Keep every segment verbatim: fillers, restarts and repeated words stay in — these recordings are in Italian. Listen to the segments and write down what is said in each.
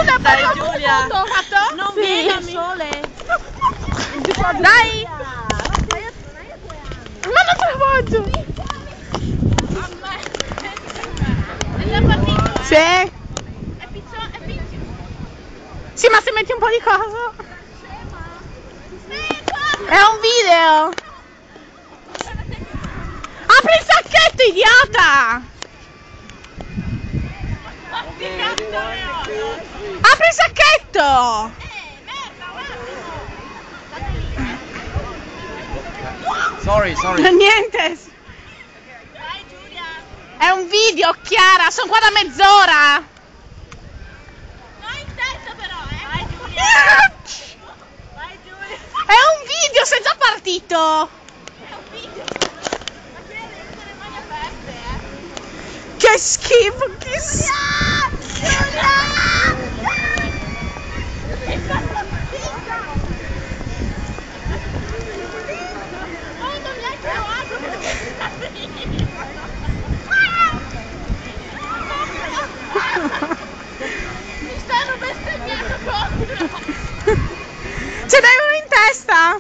Giulia, Dai, fai Giulia. foto, fatto? Non Sì. vieni al sole. Dai. Ma non te la voglio. È partito, eh? Sì. È piccione, è piccolo. Sì, ma se metti un po' di coso. È un video. Apri il sacchetto, idiota. Apri il sacchetto. Sorry, sorry. Niente. Dai Giulia. È un video, Chiara. Sono qua da mezz'ora. No, in testa però, eh. Vai Giulia. Vai Giulia. È un video, sei già partito. È un video. Ma qui devi essere le mani aperte, eh. Che schifo, che schifo. Oh, non mi hai trovato. Mi stanno bestemmiando contro. Ce n'hai uno in testa.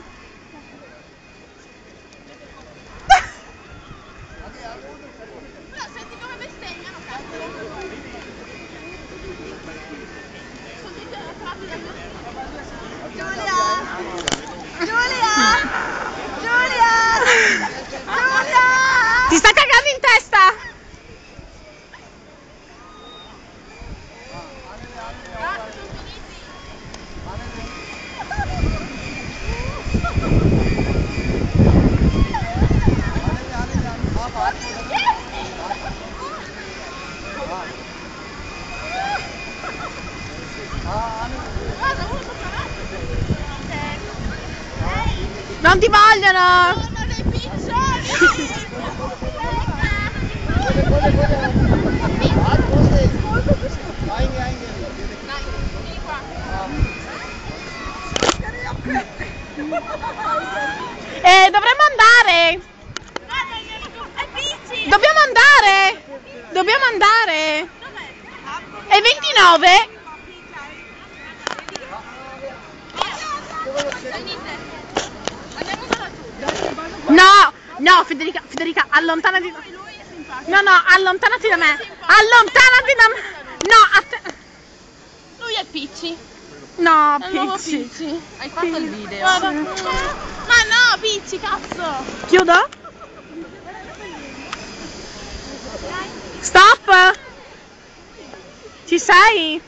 Però senti come bestemmiano, cazzo. Giulia! Giulia! Giulia! Giulia! Ti sta cagando in testa. Non ti vogliono. Sono dei piccioni! Eh, dovremmo andare. È Pizzi! Dobbiamo andare. Dobbiamo andare. È ventinove. No, no, Federica, Federica, allontanati. No, no, allontanati da me. Allontanati da me. No, a te. Lui è Picci. No, È il nuovo Pizzi. Picci. Hai fatto il video. Guarda. Ma no, Picci, cazzo. Chiudo? Stop! Ci sei?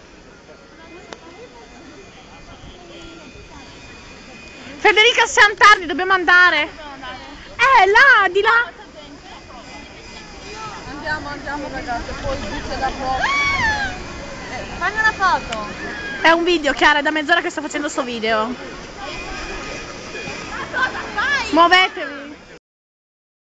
Federica, siamo tardi, dobbiamo andare. Eh, là, di là. Andiamo, andiamo ragazzi, poi dice da poco. Eh, fammi una foto. È un video, Chiara, è da mezz'ora che sto facendo sto video. Ma cosa fai? Muovetevi.